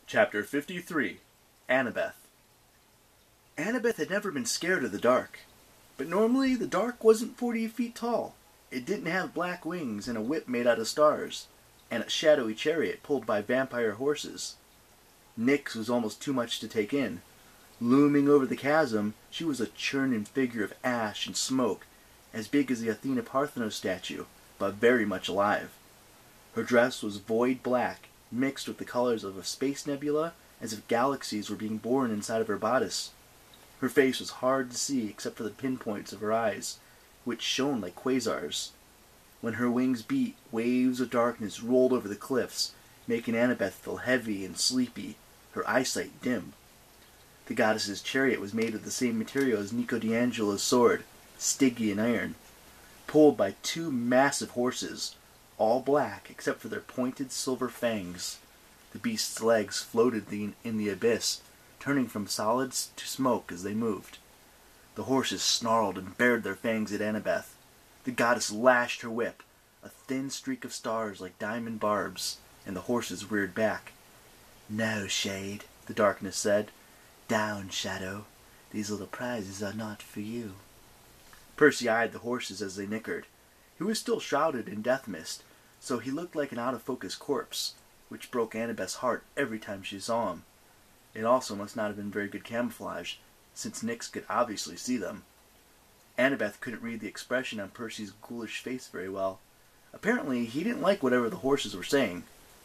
Chapter 53 Annabeth Annabeth had never been scared of the dark, but normally the dark wasn't 40 feet tall. It didn't have black wings and a whip made out of stars, and a shadowy chariot pulled by vampire horses. Nyx was almost too much to take in. Looming over the chasm, she was a churning figure of ash and smoke, as big as the Athena Parthenos statue, but very much alive. Her dress was void black, mixed with the colors of a space nebula, as if galaxies were being born inside of her bodice. Her face was hard to see except for the pinpoints of her eyes, which shone like quasars. When her wings beat, waves of darkness rolled over the cliffs, making Annabeth feel heavy and sleepy, her eyesight dim. The goddess's chariot was made of the same material as Nico D'Angelo's sword, Stygian iron, pulled by two massive horses, all black except for their pointed silver fangs. The beast's legs floated in the abyss, turning from solids to smoke as they moved. The horses snarled and bared their fangs at Annabeth. The goddess lashed her whip, a thin streak of stars like diamond barbs, and the horses reared back. "No, Shade," the darkness said. "Down, Shadow. These little prizes are not for you." Percy eyed the horses as they nickered. He was still shrouded in death mist, so he looked like an out-of-focus corpse, which broke Annabeth's heart every time she saw him. It also must not have been very good camouflage, since Nyx could obviously see them. Annabeth couldn't read the expression on Percy's ghoulish face very well. Apparently, he didn't like whatever the horses were saying.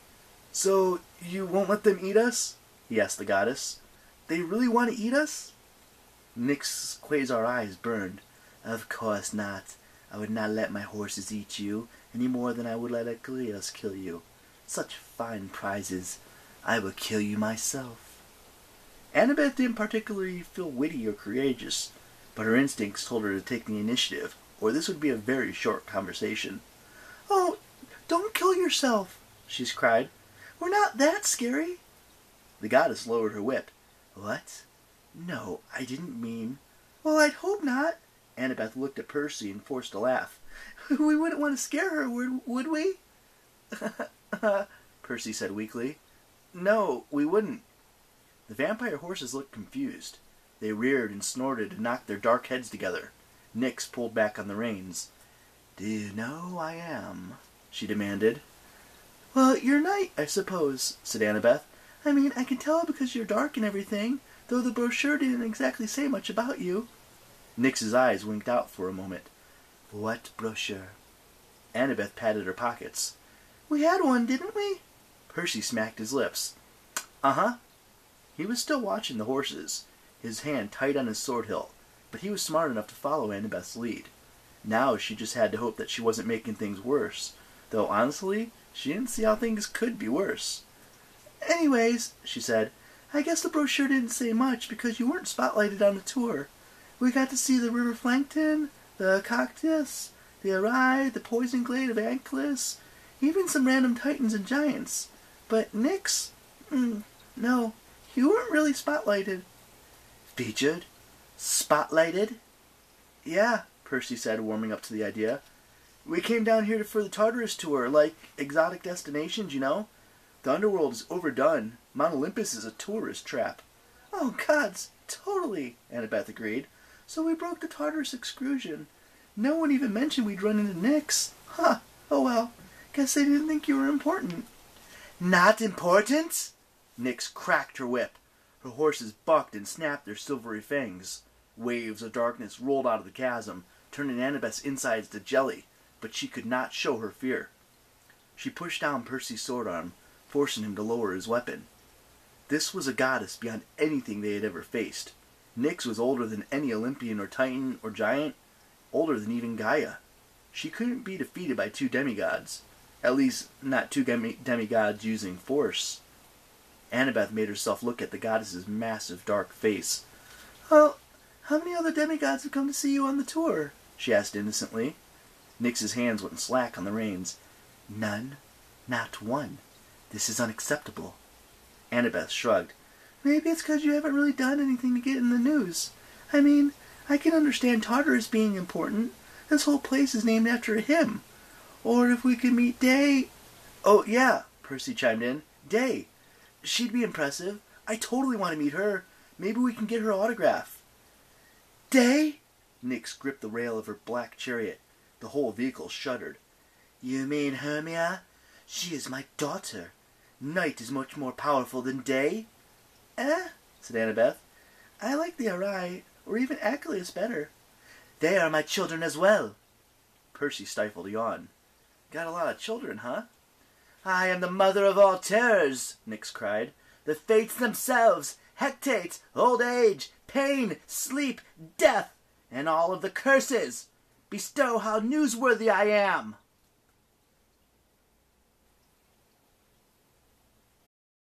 "So, you won't let them eat us?" he asked the goddess. "They really want to eat us?" Nyx's quasar eyes burned. "Of course not. I would not let my horses eat you, any more than I would let Achilles kill you. Such fine prizes. I will kill you myself." Annabeth didn't particularly feel witty or courageous, but her instincts told her to take the initiative, or this would be a very short conversation. "Oh, don't kill yourself," she cried. "We're not that scary." The goddess lowered her whip. "What? No, I didn't mean—" "Well, I'd hope not." Annabeth looked at Percy and forced a laugh. "We wouldn't want to scare her, would we?" Percy said weakly. "No, we wouldn't." The vampire horses looked confused. They reared and snorted and knocked their dark heads together. Nyx pulled back on the reins. "Do you know who I am?" she demanded. "Well, you're a knight, I suppose," said Annabeth. "I mean, I can tell because you're dark and everything, though the brochure didn't exactly say much about you." Nyx's eyes winked out for a moment. "What brochure?" Annabeth patted her pockets. "We had one, didn't we?" Percy smacked his lips. "Uh-huh." He was still watching the horses, his hand tight on his sword hilt, but he was smart enough to follow Annabeth's lead. Now she just had to hope that she wasn't making things worse, though honestly, she didn't see how things could be worse. "Anyways," she said, "I guess the brochure didn't say much because you weren't spotlighted on the tour. We got to see the River Flankton, the Cactus, the Arai, the Poison Glade of Anklis, even some random titans and giants. But Nyx? No, you weren't really spotlighted." "Featured? Spotlighted?" "Yeah," Percy said, warming up to the idea. "We came down here for the Tartarus tour, like exotic destinations, you know. The underworld is overdone. Mount Olympus is a tourist trap." "Oh, gods, totally," Annabeth agreed. "So we broke the Tartarus exclusion. No one even mentioned we'd run into Nyx. Huh, oh well, guess they didn't think you were important." "Not important?" Nyx cracked her whip. Her horses bucked and snapped their silvery fangs. Waves of darkness rolled out of the chasm, turning Annabeth's insides to jelly, but she could not show her fear. She pushed down Percy's sword arm, forcing him to lower his weapon. This was a goddess beyond anything they had ever faced. Nyx was older than any Olympian or Titan or giant, older than even Gaia. She couldn't be defeated by two demigods, at least not two demigods using force. Annabeth made herself look at the goddess's massive dark face. "Well, how many other demigods have come to see you on the tour?" she asked innocently. Nyx's hands went slack on the reins. "None. Not one. This is unacceptable." Annabeth shrugged. "Maybe it's because you haven't really done anything to get in the news. I mean, I can understand Tartarus being important. This whole place is named after him. Or if we could meet Day—" "Oh, yeah," Percy chimed in. "Day. She'd be impressive. I totally want to meet her. Maybe we can get her autograph. Day? Nyx gripped the rail of her black chariot. The whole vehicle shuddered. You mean Hermia? She is my daughter. Night is much more powerful than day. Said Annabeth. I like the Arai, or even Achilles better. They are my children as well. Percy stifled a yawn. Got a lot of children, huh? I am the mother of all terrors, Nyx cried. The fates themselves, hectate, old age, pain, sleep, death, and all of the curses. Bestow how newsworthy I am.